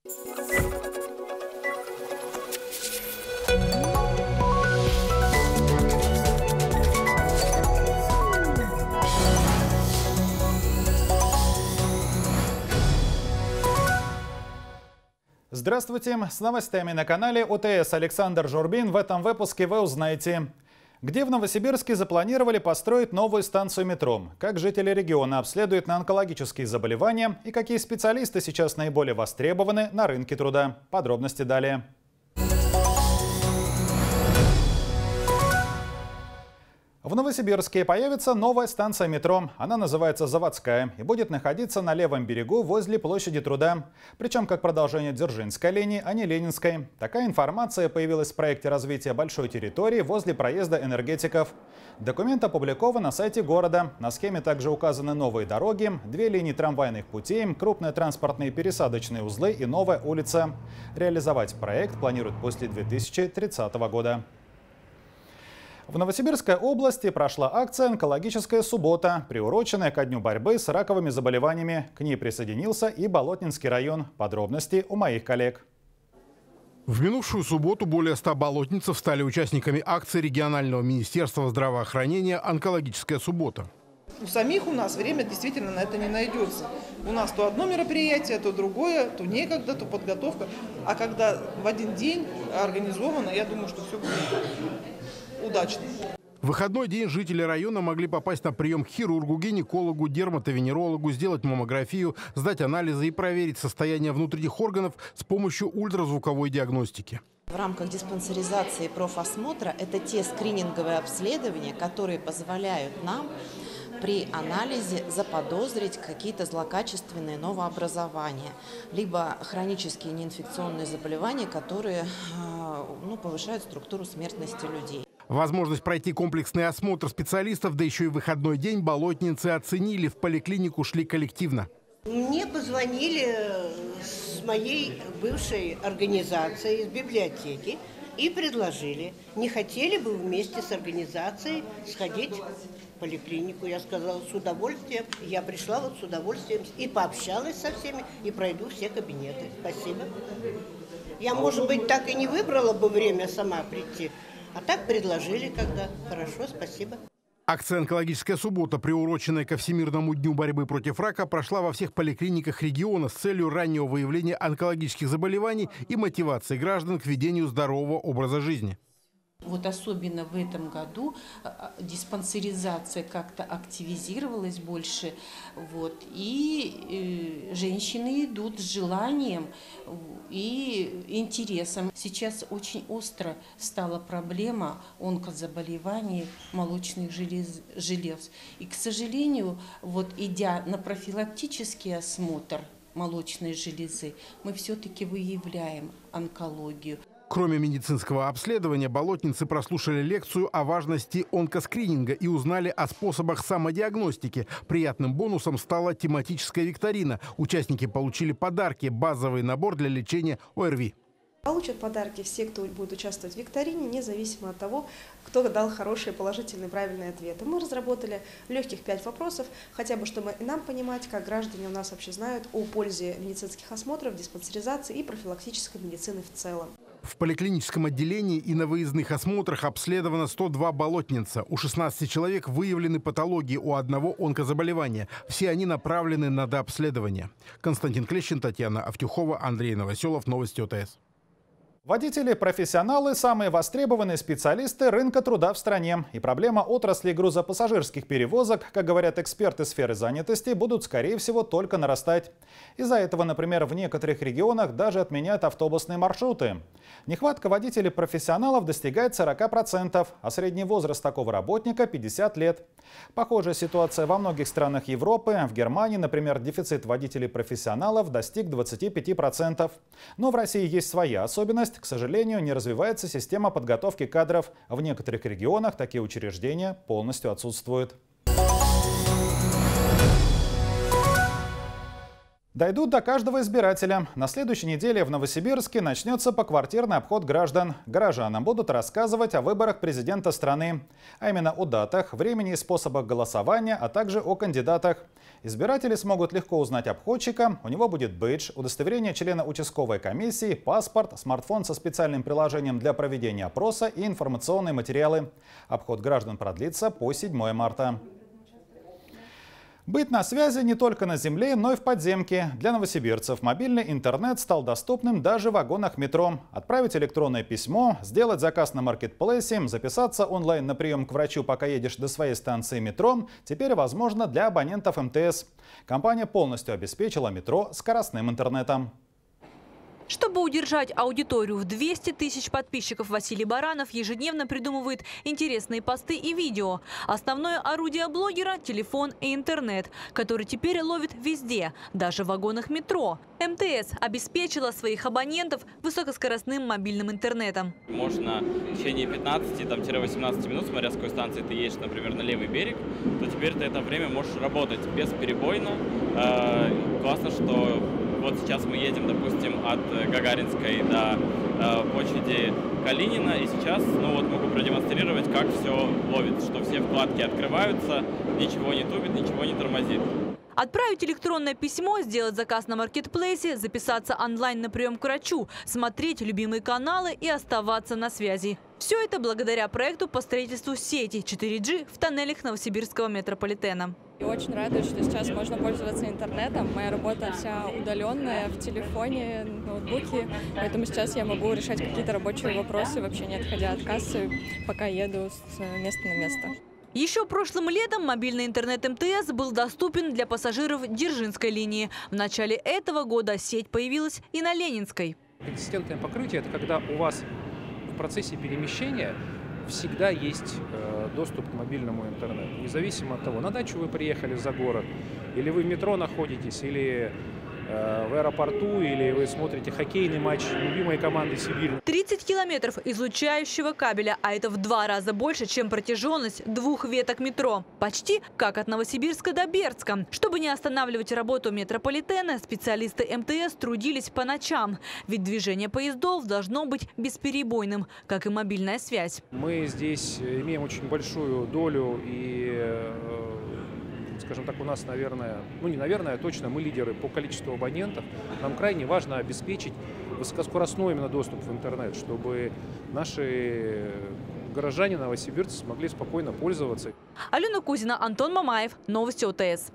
Здравствуйте! С новостями на канале ОТС Александр Журбин. В этом выпуске вы узнаете, где в Новосибирске запланировали построить новую станцию метро, как жители региона обследуют на онкологические заболевания и какие специалисты сейчас наиболее востребованы на рынке труда. Подробности далее. В Новосибирске появится новая станция метро. Она называется «Заводская» и будет находиться на левом берегу возле площади Труда. Причем как продолжение Дзержинской линии, а не Ленинской. Такая информация появилась в проекте развития большой территории возле проезда энергетиков. Документ опубликован на сайте города. На схеме также указаны новые дороги, 2 линии трамвайных путей, крупные транспортные пересадочные узлы и новая улица. Реализовать проект планируют после 2030 года. В Новосибирской области прошла акция «Онкологическая суббота», приуроченная ко дню борьбы с раковыми заболеваниями. К ней присоединился и Болотнинский район. Подробности у моих коллег. В минувшую субботу более 100 болотнинцев стали участниками акции регионального министерства здравоохранения «Онкологическая суббота». У самих у нас время действительно на это не найдется. У нас то одно мероприятие, то другое, то некогда, то подготовка. А когда в один день организовано, я думаю, что все будет удачно. В выходной день жители района могли попасть на прием к хирургу, гинекологу, дерматовенерологу, сделать маммографию, сдать анализы и проверить состояние внутренних органов с помощью ультразвуковой диагностики. В рамках диспансеризации и профосмотра это те скрининговые обследования, которые позволяют нам при анализе заподозрить какие-то злокачественные новообразования, либо хронические неинфекционные заболевания, которые повышают структуру смертности людей. Возможность пройти комплексный осмотр специалистов, да еще и в выходной день болотницы оценили. В поликлинику шли коллективно. Мне позвонили с моей бывшей организации, из библиотеки, и предложили, не хотели бы вместе с организацией сходить в поликлинику. Я сказала, с удовольствием. Я пришла с удовольствием и пообщалась со всеми, и пройду все кабинеты. Спасибо. Я, может быть, так и не выбрала бы время сама прийти, а так предложили, когда. Хорошо, спасибо. Акция «Онкологическая суббота», приуроченная ко Всемирному дню борьбы против рака, прошла во всех поликлиниках региона с целью раннего выявления онкологических заболеваний и мотивации граждан к ведению здорового образа жизни. Вот особенно в этом году диспансеризация как-то активизировалась больше. И женщины идут с желанием и интересом. Сейчас очень остро стала проблема онкозаболеваний молочных желез. И, к сожалению, идя на профилактический осмотр молочной железы, мы все-таки выявляем онкологию. Кроме медицинского обследования, болотницы прослушали лекцию о важности онкоскрининга и узнали о способах самодиагностики. Приятным бонусом стала тематическая викторина. Участники получили подарки – базовый набор для лечения ОРВИ. Получат подарки все, кто будет участвовать в викторине, независимо от того, кто дал хорошие, положительные, правильные ответы. Мы разработали легких 5 вопросов, хотя бы чтобы и нам понимать, как граждане у нас вообще знают о пользе медицинских осмотров, диспансеризации и профилактической медицины в целом. В поликлиническом отделении и на выездных осмотрах обследовано 102 болотнинца. У 16 человек выявлены патологии, у одного онкозаболевания. Все они направлены на дообследование. Константин Клещин, Татьяна Автюхова, Андрей Новоселов. Новости ОТС. Водители-профессионалы – самые востребованные специалисты рынка труда в стране. И проблема отрасли грузопассажирских перевозок, как говорят эксперты сферы занятости, будут, скорее всего, только нарастать. Из-за этого, например, в некоторых регионах даже отменяют автобусные маршруты. Нехватка водителей-профессионалов достигает 40%, а средний возраст такого работника – 50 лет. Похожая ситуация во многих странах Европы. В Германии, например, дефицит водителей-профессионалов достиг 25%. Но в России есть своя особенность. К сожалению, не развивается система подготовки кадров. В некоторых регионах такие учреждения полностью отсутствуют. Дойдут до каждого избирателя. На следующей неделе в Новосибирске начнется поквартирный обход граждан. Горожанам будут рассказывать о выборах президента страны. А именно о датах, времени и способах голосования, а также о кандидатах. Избиратели смогут легко узнать обходчика. У него будет бейдж, удостоверение члена участковой комиссии, паспорт, смартфон со специальным приложением для проведения опроса и информационные материалы. Обход граждан продлится по 7 марта. Быть на связи не только на земле, но и в подземке. Для новосибирцев мобильный интернет стал доступным даже в вагонах метро. Отправить электронное письмо, сделать заказ на маркетплейсе, записаться онлайн на прием к врачу, пока едешь до своей станции метро, теперь возможно для абонентов МТС. Компания полностью обеспечила метро скоростным интернетом. Чтобы удержать аудиторию в 200 тысяч подписчиков, Василий Баранов ежедневно придумывает интересные посты и видео. Основное орудие блогера – телефон и интернет, который теперь ловит везде, даже в вагонах метро. МТС обеспечила своих абонентов высокоскоростным мобильным интернетом. Можно в течение 15-18 минут, смотря с какой станции ты едешь, например, на левый берег, то теперь ты это время можешь работать бесперебойно. Классно, что вот сейчас мы едем, допустим, от Гагаринской до площади Калинина, и сейчас могу продемонстрировать, как все ловит, что все вкладки открываются, ничего не тупит, ничего не тормозит. Отправить электронное письмо, сделать заказ на маркетплейсе, записаться онлайн на прием к врачу, смотреть любимые каналы и оставаться на связи. Все это благодаря проекту по строительству сети 4G в тоннелях Новосибирского метрополитена. И очень радует, что сейчас можно пользоваться интернетом. Моя работа вся удаленная, в телефоне, ноутбуке. Поэтому сейчас я могу решать какие-то рабочие вопросы, вообще не отходя от кассы, пока еду с места на место. Еще прошлым летом мобильный интернет МТС был доступен для пассажиров Дзержинской линии. В начале этого года сеть появилась и на Ленинской. Консистентное покрытие – это когда у вас в процессе перемещения всегда есть доступ к мобильному интернету. Независимо от того, на дачу вы приехали за город, или вы в метро находитесь, или в аэропорту, или вы смотрите хоккейный матч любимой команды Сибирь. 30 километров излучающего кабеля, а это в 2 раза больше, чем протяженность 2 веток метро. Почти как от Новосибирска до Бердска. Чтобы не останавливать работу метрополитена, специалисты МТС трудились по ночам. Ведь движение поездов должно быть бесперебойным, как и мобильная связь. Мы здесь имеем очень большую долю и, скажем так, у нас, наверное, точно мы лидеры по количеству абонентов. Нам крайне важно обеспечить высокоскоростной именно доступ в интернет, чтобы наши горожане, новосибирцы смогли спокойно пользоваться. Алена Кузина, Антон Мамаев. Новости ОТС.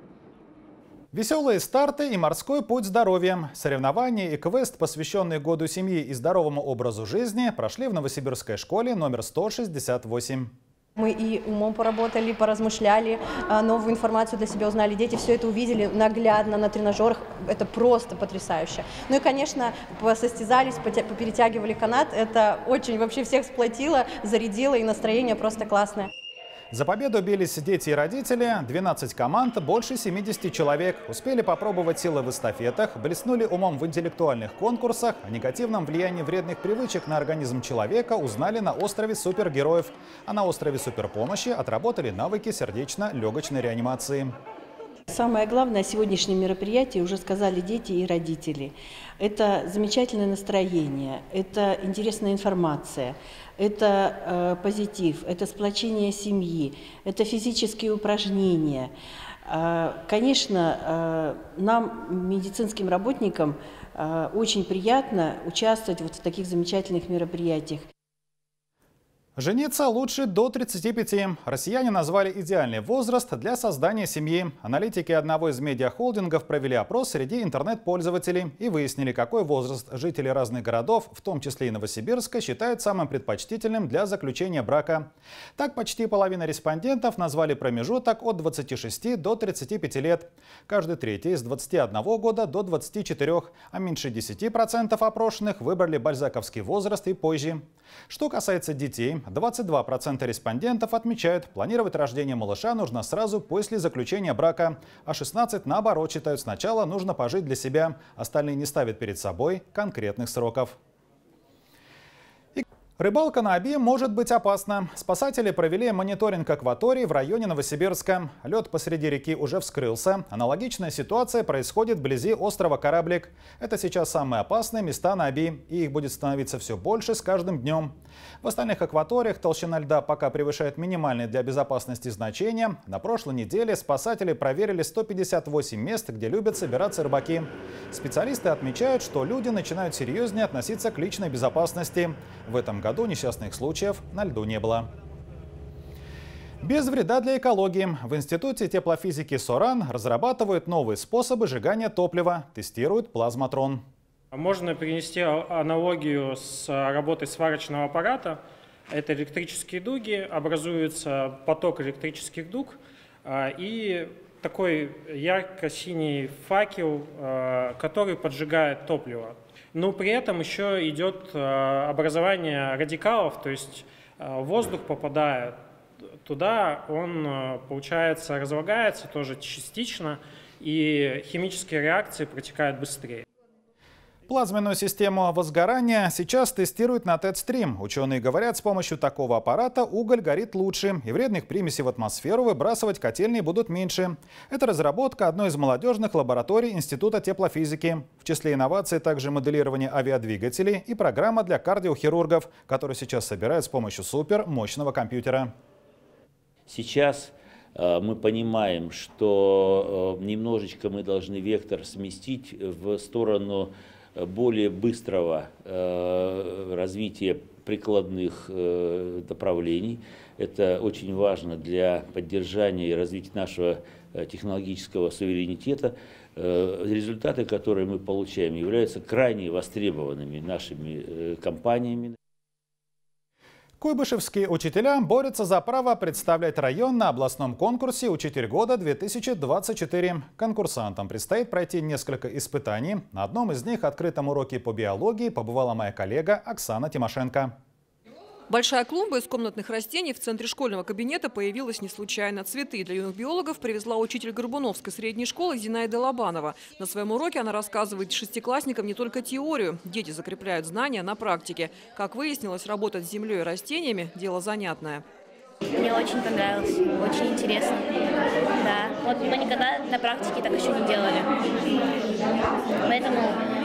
Веселые старты и морской путь здоровья. Соревнования и квест, посвященные году семьи и здоровому образу жизни, прошли в Новосибирской школе номер 168. Мы и умом поработали, поразмышляли, новую информацию для себя узнали. Дети все это увидели наглядно на тренажерах. Это просто потрясающе. Ну и, конечно, посостязались, поперетягивали канат. Это очень вообще всех сплотило, зарядило, и настроение просто классное. За победу бились дети и родители. 12 команд, больше 70 человек. Успели попробовать силы в эстафетах, блеснули умом в интеллектуальных конкурсах. О негативном влиянии вредных привычек на организм человека узнали на острове супергероев. А на острове суперпомощи отработали навыки сердечно-легочной реанимации. Самое главное сегодняшнее мероприятие, уже сказали дети и родители, это замечательное настроение, это интересная информация, это позитив, это сплочение семьи, это физические упражнения. Конечно, нам, медицинским работникам, очень приятно участвовать вот в таких замечательных мероприятиях. Жениться лучше до 35. Россияне назвали идеальный возраст для создания семьи. Аналитики одного из медиахолдингов провели опрос среди интернет-пользователей и выяснили, какой возраст жители разных городов, в том числе и Новосибирска, считают самым предпочтительным для заключения брака. Так, почти половина респондентов назвали промежуток от 26 до 35 лет. Каждый третий с 21 года до 24, а меньше 10% опрошенных выбрали бальзаковский возраст и позже. Что касается детей, 22% респондентов отмечают, планировать рождение малыша нужно сразу после заключения брака, а 16% наоборот считают, сначала нужно пожить для себя, остальные не ставят перед собой конкретных сроков. Рыбалка на Оби может быть опасна. Спасатели провели мониторинг акватории в районе Новосибирска. Лед посреди реки уже вскрылся. Аналогичная ситуация происходит вблизи острова Кораблик. Это сейчас самые опасные места на Оби, и их будет становиться все больше с каждым днем. В остальных акваториях толщина льда пока превышает минимальные для безопасности значения. На прошлой неделе спасатели проверили 158 мест, где любят собираться рыбаки. Специалисты отмечают, что люди начинают серьезнее относиться к личной безопасности. В этом году несчастных случаев на льду не было. Без вреда для экологии. В Институте теплофизики СОРАН разрабатывают новые способы сжигания топлива, тестируют плазматрон. Можно принести аналогию с работой сварочного аппарата. Это электрические дуги, образуется поток электрических дуг и такой ярко-синий факел, который поджигает топливо. Но при этом еще идет образование радикалов, то есть воздух попадает туда, он, получается, разлагается тоже частично, и химические реакции протекают быстрее. Плазменную систему возгорания сейчас тестируют на TED-Stream. Ученые говорят, с помощью такого аппарата уголь горит лучше, и вредных примесей в атмосферу выбрасывать котельные будут меньше. Это разработка одной из молодежных лабораторий Института теплофизики. В числе инноваций также моделирование авиадвигателей и программа для кардиохирургов, которую сейчас собирают с помощью супермощного компьютера. Сейчас мы понимаем, что немножечко мы должны вектор сместить в сторону более быстрого развития прикладных направлений. Это очень важно для поддержания и развития нашего технологического суверенитета. Результаты, которые мы получаем, являются крайне востребованными нашими компаниями. Куйбышевские учителя борются за право представлять район на областном конкурсе «Учитель года-2024». Конкурсантам предстоит пройти несколько испытаний. На одном из них, открытом уроке по биологии, побывала моя коллега Оксана Тимошенко. Большая клумба из комнатных растений в центре школьного кабинета появилась не случайно. Цветы для юных биологов привезла учитель Горбуновской средней школы Зинаида Лобанова. На своем уроке она рассказывает шестиклассникам не только теорию. Дети закрепляют знания на практике. Как выяснилось, работать с землей и растениями – дело занятное. Мне очень понравилось, очень интересно. Да, вот мы никогда на практике так еще не делали. Поэтому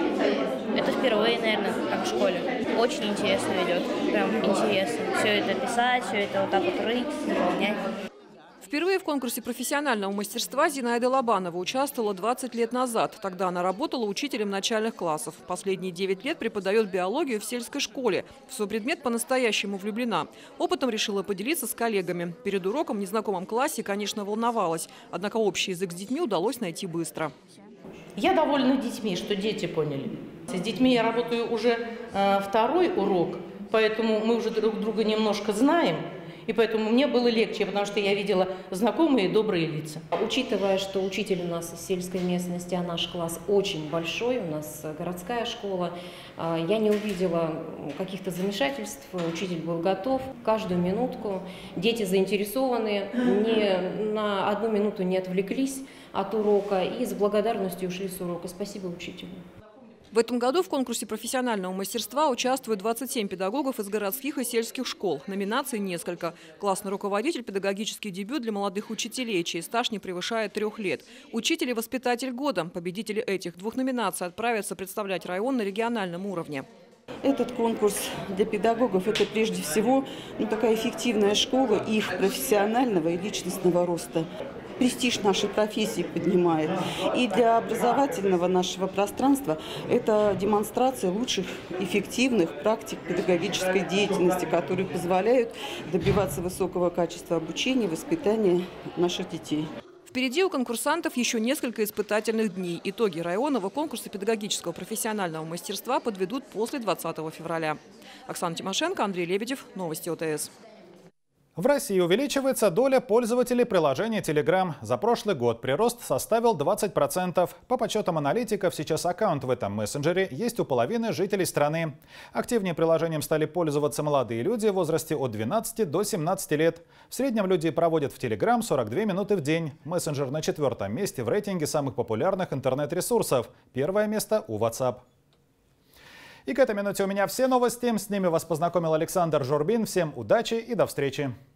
это впервые, наверное, как в школе. Очень интересно идет, прям интересно. Все это писать, все это вот так вот рыть, заполнять. Впервые в конкурсе профессионального мастерства Зинаида Лобанова участвовала 20 лет назад. Тогда она работала учителем начальных классов. Последние 9 лет преподает биологию в сельской школе. В свой предмет по-настоящему влюблена. Опытом решила поделиться с коллегами. Перед уроком в незнакомом классе, конечно, волновалась. Однако общий язык с детьми удалось найти быстро. Я довольна детьми, что дети поняли. С детьми я работаю уже второй урок, поэтому мы уже друг друга немножко знаем. И поэтому мне было легче, потому что я видела знакомые и добрые лица. Учитывая, что учитель у нас из сельской местности, а наш класс очень большой, у нас городская школа, я не увидела каких-то замешательств. Учитель был готов каждую минутку. Дети заинтересованы, ни на одну минуту не отвлеклись от урока и с благодарностью ушли с урока. Спасибо учителю. В этом году в конкурсе профессионального мастерства участвуют 27 педагогов из городских и сельских школ. Номинаций несколько. Классный руководитель, педагогический дебют для молодых учителей, чей стаж не превышает 3 лет. Учитель и воспитатель года. Победители этих 2 номинаций отправятся представлять район на региональном уровне. Этот конкурс для педагогов – это прежде всего такая эффективная школа их профессионального и личностного роста. Престиж нашей профессии поднимает. И для образовательного нашего пространства это демонстрация лучших эффективных практик педагогической деятельности, которые позволяют добиваться высокого качества обучения и воспитания наших детей. Впереди у конкурсантов еще несколько испытательных дней. Итоги районного конкурса педагогического профессионального мастерства подведут после 20 февраля. Оксана Тимошенко, Андрей Лебедев. Новости ОТС. В России увеличивается доля пользователей приложения Telegram. За прошлый год прирост составил 20%. По подсчетам аналитиков, сейчас аккаунт в этом мессенджере есть у половины жителей страны. Активнее приложением стали пользоваться молодые люди в возрасте от 12 до 17 лет. В среднем люди проводят в Telegram 42 минуты в день. Мессенджер на 4-м месте в рейтинге самых популярных интернет-ресурсов. Первое место у WhatsApp. И к этой минуте у меня все новости. С ними вас познакомил Александр Журбин. Всем удачи и до встречи.